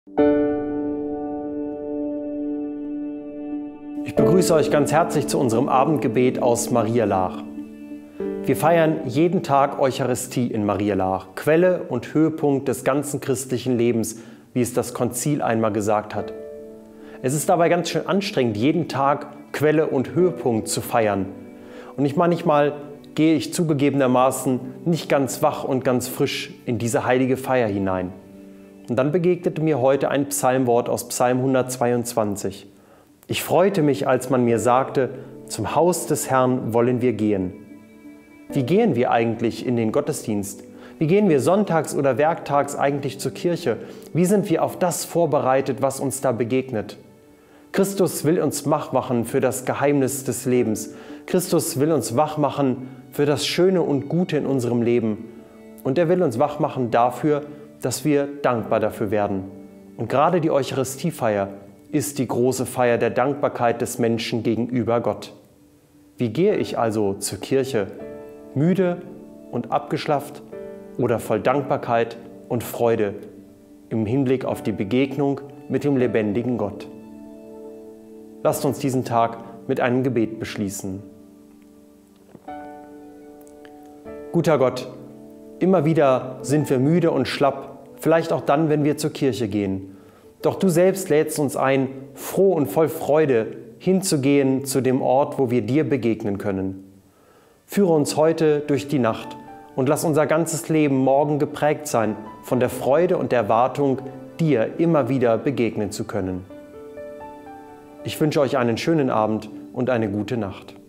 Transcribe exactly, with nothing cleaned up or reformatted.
Ich begrüße euch ganz herzlich zu unserem Abendgebet aus Marielaach. Wir feiern jeden Tag Eucharistie in Marielaach, Quelle und Höhepunkt des ganzen christlichen Lebens, wie es das Konzil einmal gesagt hat. Es ist dabei ganz schön anstrengend, jeden Tag Quelle und Höhepunkt zu feiern. Und ich manchmal gehe ich zugegebenermaßen nicht ganz wach und ganz frisch in diese heilige Feier hinein. Und dann begegnete mir heute ein Psalmwort aus Psalm hundertzweiundzwanzig. Ich freute mich, als man mir sagte, zum Haus des Herrn wollen wir gehen. Wie gehen wir eigentlich in den Gottesdienst? Wie gehen wir sonntags oder werktags eigentlich zur Kirche? Wie sind wir auf das vorbereitet, was uns da begegnet? Christus will uns wachmachen für das Geheimnis des Lebens. Christus will uns wachmachen für das Schöne und Gute in unserem Leben. Und er will uns wachmachen dafür, dass wir dankbar dafür werden. Und gerade die Eucharistiefeier ist die große Feier der Dankbarkeit des Menschen gegenüber Gott. Wie gehe ich also zur Kirche? Müde und abgeschlafft oder voll Dankbarkeit und Freude im Hinblick auf die Begegnung mit dem lebendigen Gott? Lasst uns diesen Tag mit einem Gebet beschließen. Guter Gott, immer wieder sind wir müde und schlapp, vielleicht auch dann, wenn wir zur Kirche gehen. Doch du selbst lädst uns ein, froh und voll Freude hinzugehen zu dem Ort, wo wir dir begegnen können. Führe uns heute durch die Nacht und lass unser ganzes Leben morgen geprägt sein von der Freude und der Erwartung, dir immer wieder begegnen zu können. Ich wünsche euch einen schönen Abend und eine gute Nacht.